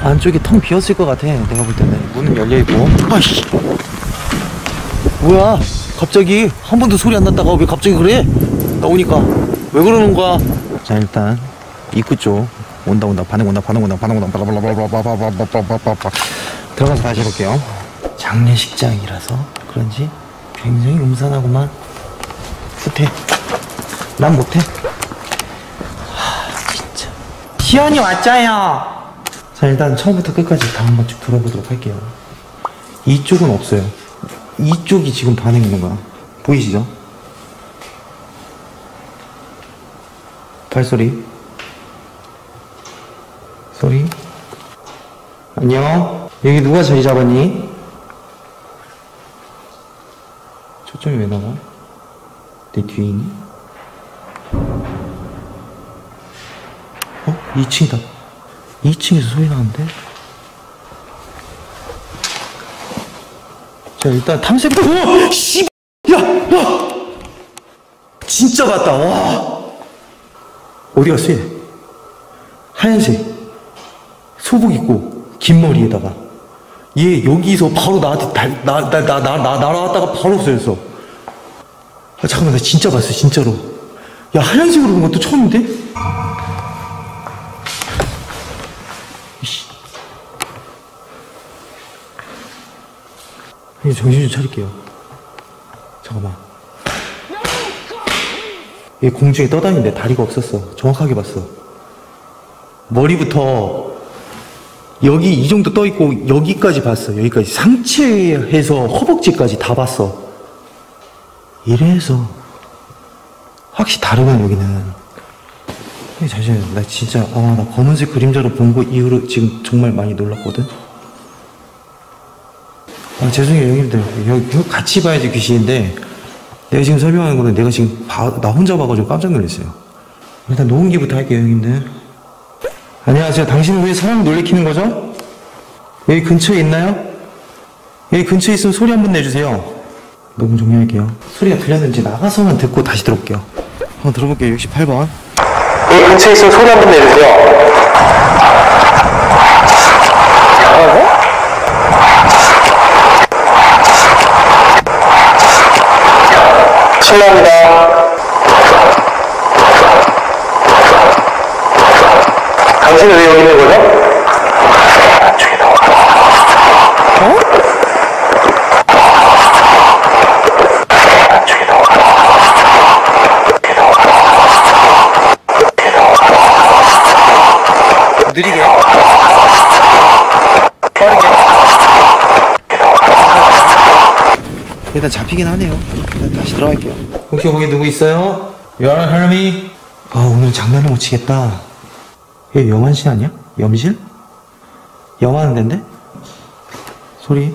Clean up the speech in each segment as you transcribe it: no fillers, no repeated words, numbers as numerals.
안쪽에 텅 비었을 것 같아. 내가 볼 때는 문은 열려있고. 아이씨, 뭐야 갑자기 한 번도 소리 안 났다가 왜 갑자기 그래? 나오니까 왜 그러는 거야? 자, 일단 입구 쪽 온다 반응 온다 들어가서 다시 해볼게요. 장례식장이라서 그런지 굉장히 음산하구만. 후퇴. 난 못해. 진짜 시연이 왔자요. 자, 일단 처음부터 끝까지 다 한번 쭉 돌아보도록 할게요. 이쪽은 없어요. 이쪽이 지금 반응 있는 거야. 보이시죠? 발소리. 소리. 안녕. 여기 누가 자리 잡았니? 초점이 왜 나가? 내 뒤에 있니? 2층이다. 2층에서 소리 나는데? 자, 일단 탐색. 오! 씨! 야! 진짜 같다. 와! 어디 갔어, 얘? 하얀색. 소복 입고, 긴 머리에다가. 얘 여기서 바로 나한테 날아왔다가 바로 없어졌어. 아, 잠깐만, 나 진짜 봤어, 진짜로. 야, 하얀색으로 본 것도 처음인데? 이씨. 정신 좀 차릴게요. 잠깐만. 얘 공중에 떠다니는데 다리가 없었어. 정확하게 봤어. 머리부터 여기 이 정도 떠있고 여기까지 봤어. 여기까지 상체에서 허벅지까지 다 봤어. 이래서 확실히 다르구나. 여기는. 잠시만요. 나 진짜 나 검은색 그림자로 본 거 이후로 지금 정말 많이 놀랐거든. 죄송해요 형님들. 여기 같이 봐야지 귀신인데 내가 지금 설명하는 거는 내가 지금 나 혼자 봐가지고 깜짝 놀랐어요. 일단 녹음기부터 할게요 형님들. 안녕하세요. 당신은 왜 사람을 놀래키는 거죠? 여기 근처에 있나요? 여기 근처에 있으면 소리 한번 내주세요. 녹음 종료할게요. 소리가 들렸는지 나가서만 듣고 다시 들어볼게요. 한번 들어볼게요. 68번. 여기 근처에 있으면 소리 한번 내주세요. 실례합니다. 당신은 왜 여기 있는 거죠? 안쪽에 나와. 안쪽에 나와. 느리게. 빠르게. 일단 잡히긴 하네요. 일단 다시 들어갈게요. 혹시 거기 누구 있어요? You wanna hear me? 오늘 장난을 못 치겠다. 얘 염한실 아니야? 염실? 염하는 데인데? 소리.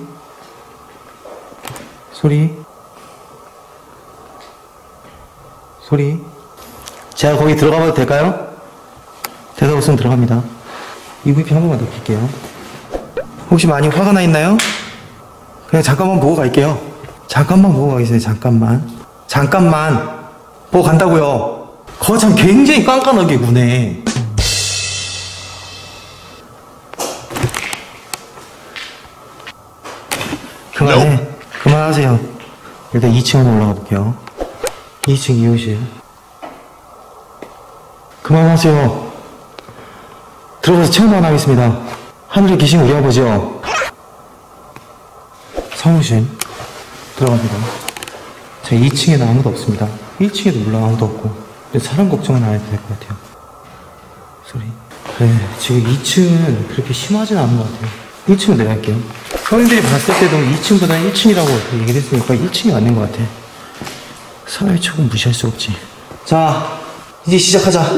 제가 거기 들어가봐도 될까요? 대답 없으면 들어갑니다. EVP 한 번만 더 킬게요. 혹시 많이 화가 나 있나요? 그냥 잠깐만 보고 갈게요. 잠깐만 보고 가겠어요. 잠깐만 보고 간다고요. 거참 굉장히 깐깐하게 구네. 그만하세요. 일단 2층으로 올라가 볼게요. 2층 이호실. 그만하세요. 들어가서 체험만 하겠습니다. 하늘에 계신 우리 아버지요. 사무실 들어갑니다. 자, 2층에는 아무도 없습니다. 1층에도 물론 아무도 없고. 근데 사람 걱정은 안 해도 될 것 같아요. 소리. 그래, 지금 2층은 그렇게 심하진 않은 것 같아요. 1층은 내가 할게요. 형님들이 봤을 때도 2층보다 1층이라고 얘기를 했으니까 1층이 맞는 것 같아. 사나이 척은 무시할 수 없지. 자, 이제 시작하자.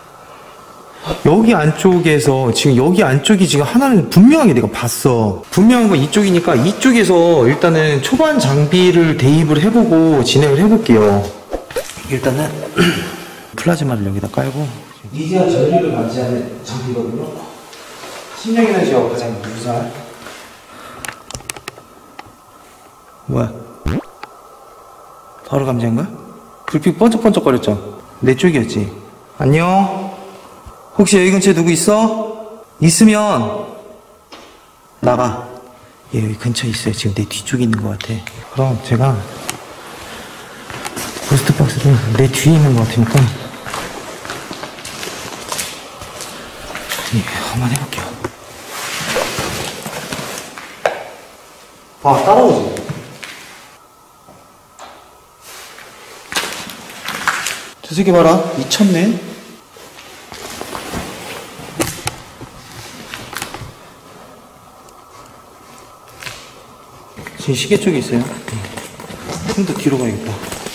여기 안쪽에서 지금 여기 안쪽이 지금 하나는 분명하게 내가 봤어. 분명한 건 이쪽이니까 이쪽에서 일단은 초반 장비를 대입을 해보고 진행을 해볼게요. 일단은 플라즈마를 여기다 깔고 이제야 전류를 감지하는 장비거든요. 심장이나 지역 가장 유사한. 뭐야? 바로 감지한 거야? 불빛 번쩍번쩍거렸죠? 내 쪽이었지. 안녕? 혹시 여기 근처에 누구 있어? 있으면 나가. 얘 여기 근처에 있어요. 지금 내 뒤쪽에 있는 것 같아. 그럼 제가 고스트박스를 내 뒤에 있는 것 같으니까 한번 해볼게요. 아, 따라오지. 저 새끼 봐라. 미쳤네. 제 시계 쪽에 있어요. 좀 더 뒤로 가야겠다.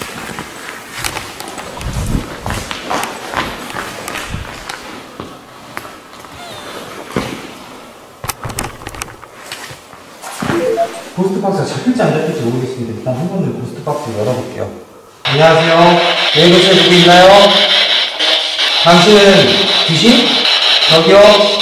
고스트박스가 잡힐지 안 잡힐지 모르겠습니다. 일단 한 번은 고스트박스 열어볼게요. 안녕하세요. 네, 근처에 누구 있나요? 당신은 귀신? 저기요?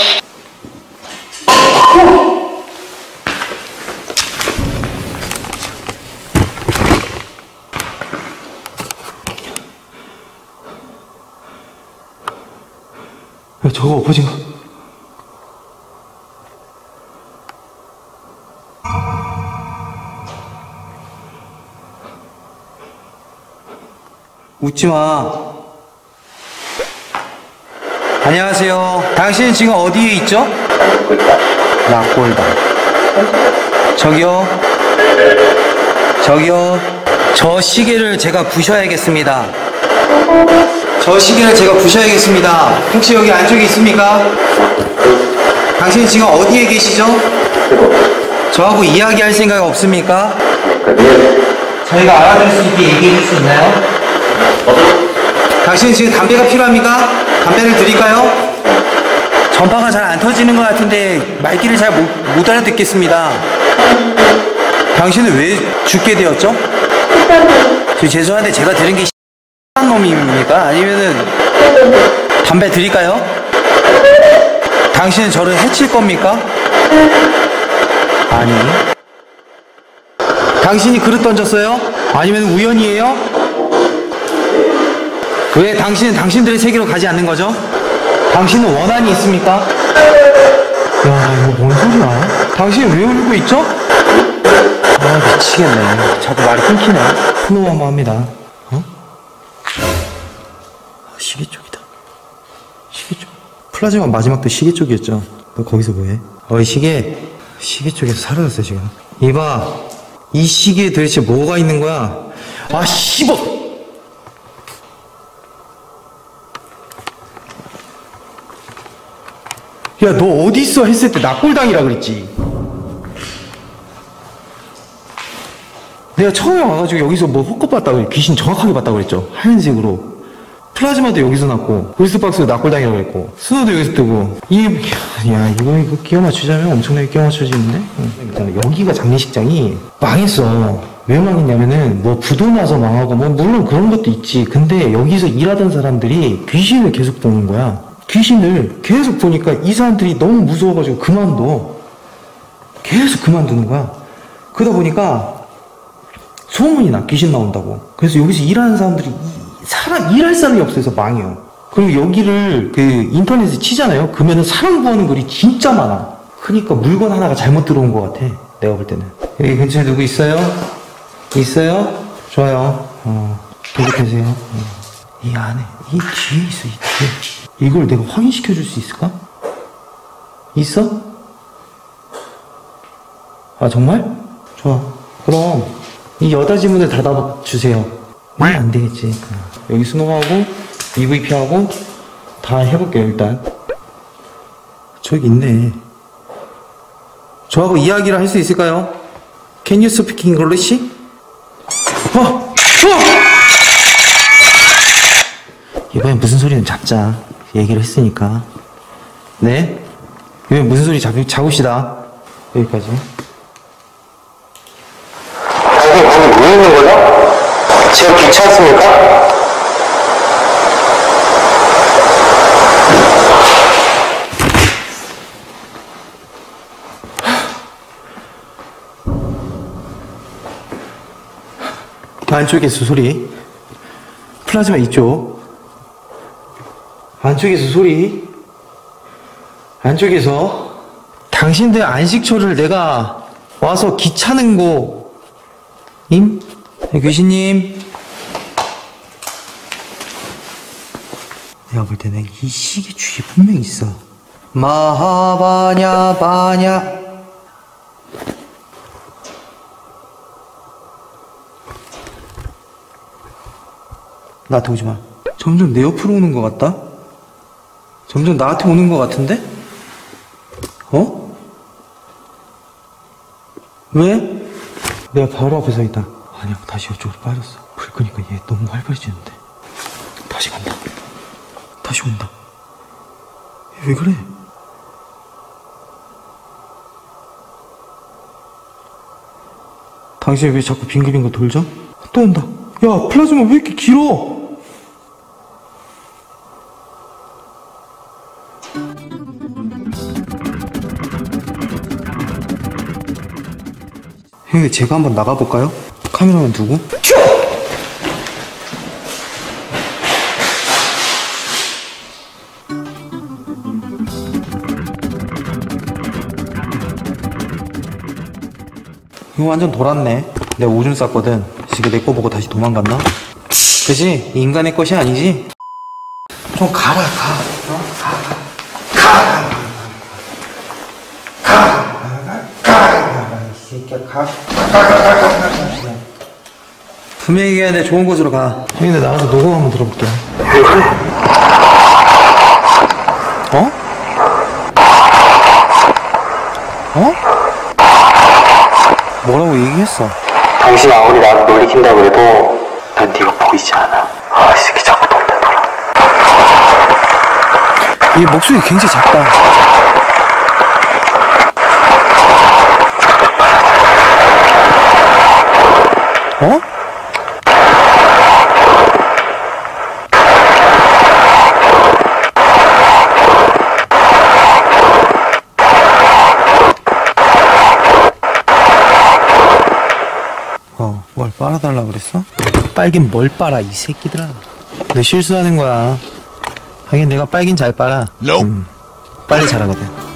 야, 저거 오징어. 웃지마. 안녕하세요. 당신은 지금 어디에 있죠? 낙골당. 저기요. 저기요. 저 시계를 제가 부셔야겠습니다. 저 시계를 제가 부셔야겠습니다. 혹시 여기 안쪽에 있습니까? 당신은 지금 어디에 계시죠? 저하고 이야기할 생각 없습니까? 저희가 알아들 수 있게 얘기해 줄 수 있나요? 당신은 지금 담배가 필요합니까? 담배를 드릴까요? 전파가 잘 안 터지는 것 같은데 말귀를 잘 못 알아듣겠습니다. 당신은 왜 죽게 되었죠? 죄송한데 제가 들은 게 X한 놈입니까? 아니면은 담배 드릴까요? 당신은 저를 해칠 겁니까? 아니. 당신이 그릇 던졌어요? 아니면 우연이에요? 왜 당신은 당신들의 세계로 가지 않는 거죠? 당신은 원한이 있습니까? 야, 이거 뭔 소리야? 당신이 왜 울고 있죠? 아, 미치겠네. 자꾸 말이 끊기네. 스노우마마합니다. 어? 시계 쪽이다. 시계 쪽. 플라즈마 마지막도 시계 쪽이었죠. 너 거기서 뭐해? 이 시계 쪽에서 사라졌어 지금. 이봐, 이 시계에 도대체 뭐가 있는 거야? 아, 씨발! 야, 너 어디 있어? 했을 때 낙골당이라 그랬지. 내가 처음에 와가지고 여기서 뭐 헛것 봤다고, 귀신 정확하게 봤다고 그랬죠. 하얀색으로. 플라즈마도 여기서 났고, 고스트박스도 낙골당이라고 그랬고, 스노도 여기서 뜨고. 야, 이거 끼워 맞추자면 엄청나게 끼워 맞춰지는데? 여기가 장례식장이 망했어. 왜 망했냐면은, 뭐 부도 나서 망하고, 뭐 물론 그런 것도 있지. 근데 여기서 일하던 사람들이 귀신을 계속 보는 거야. 귀신을 계속 보니까 이 사람들이 너무 무서워가지고 그만둬. 계속 그만두는 거야. 그러다 보니까 소문이 나. 귀신 나온다고. 그래서 여기서 일하는 사람들이 일할 사람이 없어서 망해요. 그리고 여기를 그 인터넷에 치잖아요. 그러면은 사람 구하는 글이 진짜 많아. 그러니까 물건 하나가 잘못 들어온 것 같아. 내가 볼 때는. 여기 근처에 누구 있어요? 있어요? 좋아요. 계속하세요. 이 안에, 이 뒤에 있어, 이 뒤에. 이걸 내가 확인시켜 줄 수 있을까? 있어? 아, 정말? 좋아. 그럼 이 여닫이문을 닫아주세요. 안 되겠지. 여기 스노우하고 EVP하고 다 해볼게요. 일단 저기 있네. 저하고 이야기를 할 수 있을까요? Can you speak English? 이번엔 무슨 소리는 잡자. 얘기를 했으니까. 네? 이번엔 무슨 소리 잡읍시다. 여기까지. 당신 거기 뭐 있는 거죠? 지금 귀찮습니까? 안쪽에서 소리. 플라즈마 이쪽. 안쪽에서 소리. 안쪽에서 당신들 안식처를 내가 와서 귀찮은 거 임? 네, 귀신님, 내가 볼 때는 이 시계 주위에 분명히 있어. 마하바냐 바냐. 나한테 오지 마. 점점 내 옆으로 오는 것 같다? 점점 나한테 오는 것 같은데? 어? 왜? 내가 바로 앞에 서 있다. 아니야, 다시 이쪽으로 빠졌어. 불 끄니까 얘 너무 활발해지는데. 다시 간다. 다시 온다. 얘 왜 그래? 당신 왜 자꾸 빙글빙글 돌죠? 또 온다. 야, 플라즈마 왜 이렇게 길어? 형님, 제가 한번 나가볼까요? 카메라만 두고. 이거 완전 돌았네. 내가 오줌 쌌거든. 지금 내 거 보고 다시 도망갔나? 그지? 인간의 것이 아니지? 좀 가라, 가. 이 새끼야, 가. 분명히 얘기해야 돼. 좋은 곳으로 가. 형님, 나가서 녹음 한번 들어볼게요. 어? 어? 뭐라고 얘기했어? 당신이 아무리 나를 놀리킨다고 해도 난 네가 보이지 않아. 아, 이 새끼 자꾸 놀려. 얘 목소리 굉장히 작다. 어? 뭘 빨아달라 그랬어? 빨긴 뭘 빨아, 이 새끼들아. 너 실수하는 거야. 하긴 내가 빨긴 잘 빨아. 빨리 잘하거든.